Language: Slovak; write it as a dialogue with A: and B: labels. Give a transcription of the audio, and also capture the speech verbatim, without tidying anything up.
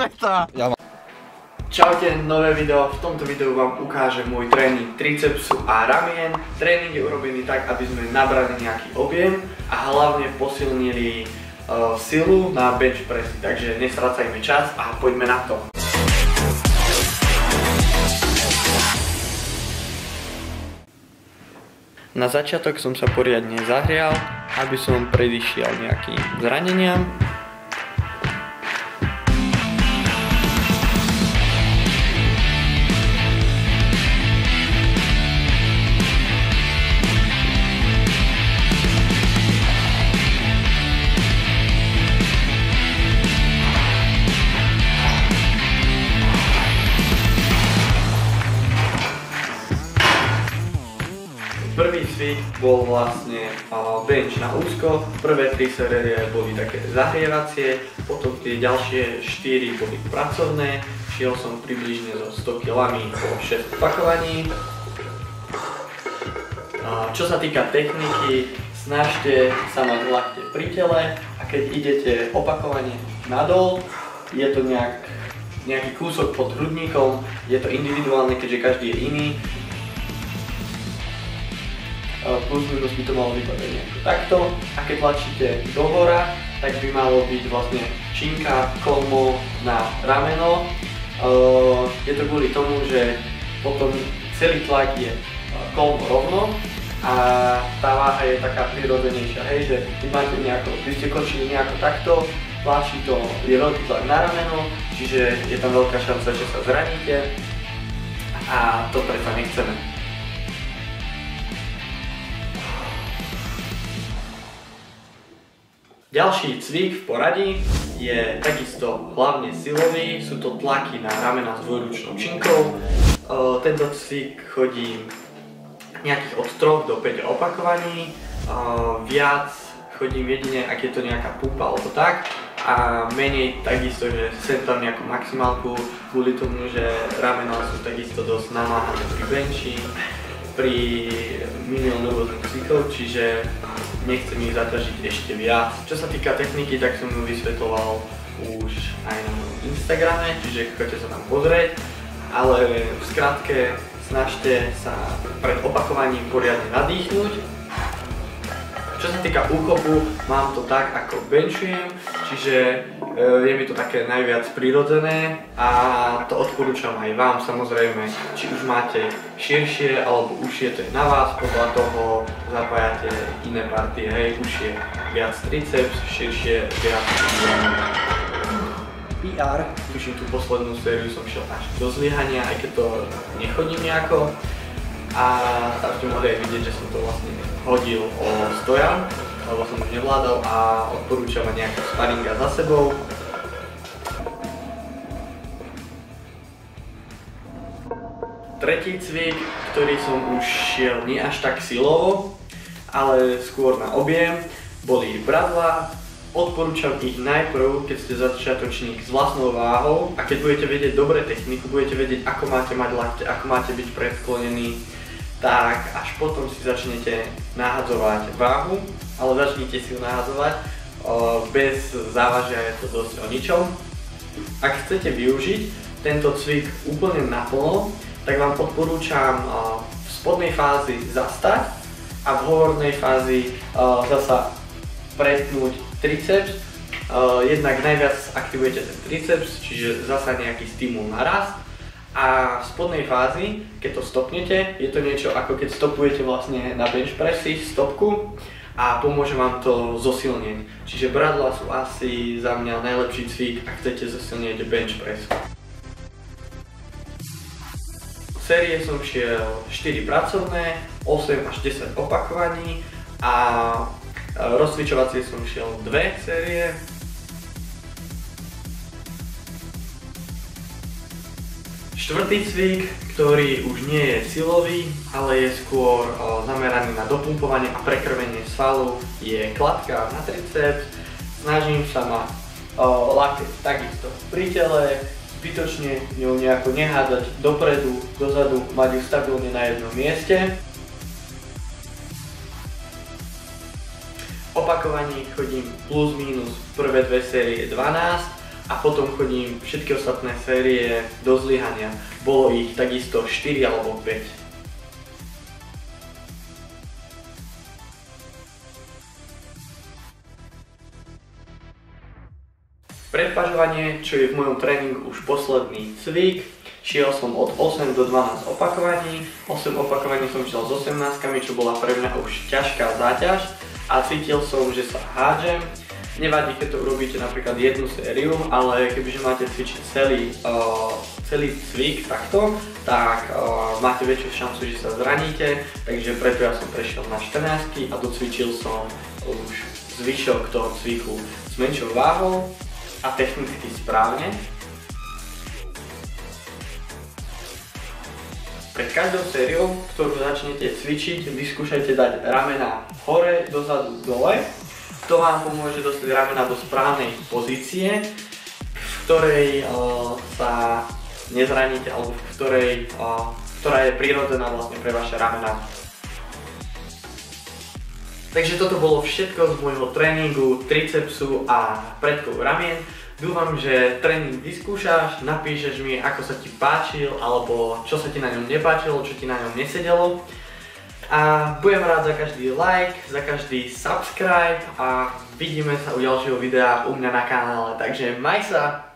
A: Nechta. Ja mám.
B: Čaute, nové video. V tomto videu vám ukážem môj tréning tricepsu a ramien. Tréning je urobený tak, aby sme nabrali nejaký objem a hlavne posilnili uh, silu na bench pressy. Takže nestrácajme čas a poďme na to. Na začiatok som sa poriadne zahrial, aby som predišiel nejakým zraneniam. Prvý cvik bol vlastne bench na úzko, prvé tri série boli také zahrievacie, potom tie ďalšie štyri boli pracovné, šiel som približne so sto kilami po šesť opakovaní. Čo sa týka techniky, snažte sa mať lakte pri tele a keď idete opakovane nadol, je to nejak, nejaký kúsok pod hrudníkom, je to individuálne, keďže každý je iný. Plus minus by to malo vypadať nejako takto a keď tlačíte dohora, tak by malo byť vlastne činka, kolmo na rameno. Je to kvôli tomu, že potom celý tlak je kolmo rovno a tá váha je taká prirodzenejšia, hej, že vy máte nejako, vy ste končili nejako takto, tlačí to, je veľký tlak na rameno, čiže je tam veľká šanca, že sa zraníte a to predsa nechceme. Ďalší cvik v poradí je takisto hlavne silový, sú to tlaky na ramena s dvojručnou činkou. Tento cvik chodím nejakých od troch do päť opakovaní, viac chodím jedine, ak je to nejaká pumpa alebo tak, a menej takisto, že sem tam nejakú maximálku, kvôli tomu, že ramena sú takisto dosť namáhané pri benchi, pri miliónu rôznych cvikov, čiže nechcem ich zaťažiť ešte viac. Čo sa týka techniky, tak som ju vysvetloval už aj na mojom Instagrame, čiže choďte sa tam pozrieť, ale v skratke snažte sa pred opakovaním poriadne nadýchnuť. Čo sa týka úchopu, mám to tak, ako benchujem, čiže je mi to také najviac prirodzené a to odporúčam aj vám, samozrejme, či už máte širšie alebo užšie, to je na vás, podľa toho zapájate iné partie, hej, užšie viac triceps, širšie viac pé er. Tuším, tú poslednú sériu som šiel až do zlyhania, aj keď to nechodím nejako. A tam ste mohli aj vidieť, že som to vlastne hodil o stojan, lebo som už nevládal a odporúčam mať nejakého sparinga za sebou. Tretí cvik, ktorý som už šiel nie až tak silovo, ale skôr na objem, boli bradlá. Odporúčam ich najprv, keď ste začiatočník s vlastnou váhou a keď budete vedieť dobre techniku, budete vedieť, ako máte mať lakte, ako máte byť predsklonený, tak až potom si začnete nahadzovať váhu, ale začnite si ju nahadzovať bez závažia, je to dosť o ničom. Ak chcete využiť tento cvik úplne naplno, tak vám odporúčam v spodnej fázi zastať a v hornej fázi zasa pretnúť triceps. Jednak najviac aktivujete ten triceps, čiže zasa nejaký stimul na rast. A v spodnej fázi, keď to stopnete, je to niečo ako keď stopujete vlastne na bench pressy stopku a pomôže vám to zosilnieť. Čiže bradlá sú asi za mňa najlepší cvik, ak chcete zosilnieť bench press. Série som šiel štyri pracovné, osem až desať opakovaní a rozcvičovacie som šiel dve série. Štvrtý cvik, ktorý už nie je silový, ale je skôr o, zameraný na dopumpovanie a prekrvenie svalov, je kladka na triceps. Snažím sa mať lakte takisto pri tele, zbytočne ňou nejako nehádať dopredu, dozadu, mať ju stabilne na jednom mieste. Opakovaní chodím plus minus prvé dve série dvanásť a potom chodím všetky ostatné série do zlyhania. Bolo ich takisto štyri alebo päť. Predpažovanie, čo je v mojom tréningu už posledný cvik, šiel som od osem do dvanásť opakovaní. osem opakovaní som šiel s osemnáctkami, čo bola pre mňa už ťažká záťaž a cítil som, že sa hádžem. Nevadí, keď to urobíte napríklad jednu sériu, ale kebyže máte cvičiť celý, uh, celý cvik takto, tak uh, máte väčšiu šancu, že sa zraníte, takže preto ja som prešiel na štrnástky a docvičil som už zvyšok toho cviku s menšou váhou a technicky správne. Pred každou sériou, ktorú začnete cvičiť, vyskúšajte dať ramena hore, dozadu, dole. To vám pomôže dostať ramena do správnej pozície, v ktorej uh, sa nezraníte, alebo v ktorej, uh, ktorá je prirodzená vlastne pre vaše ramena. Takže toto bolo všetko z môjho tréningu tricepsu a predkov ramien. Dúfam, že tréning vyskúšaš, napíšeš mi, ako sa ti páčil, alebo čo sa ti na ňom nepáčilo, čo ti na ňom nesedelo. A budem rád za každý like, za každý subscribe a vidíme sa u ďalšieho videa u mňa na kanále. Takže maj sa!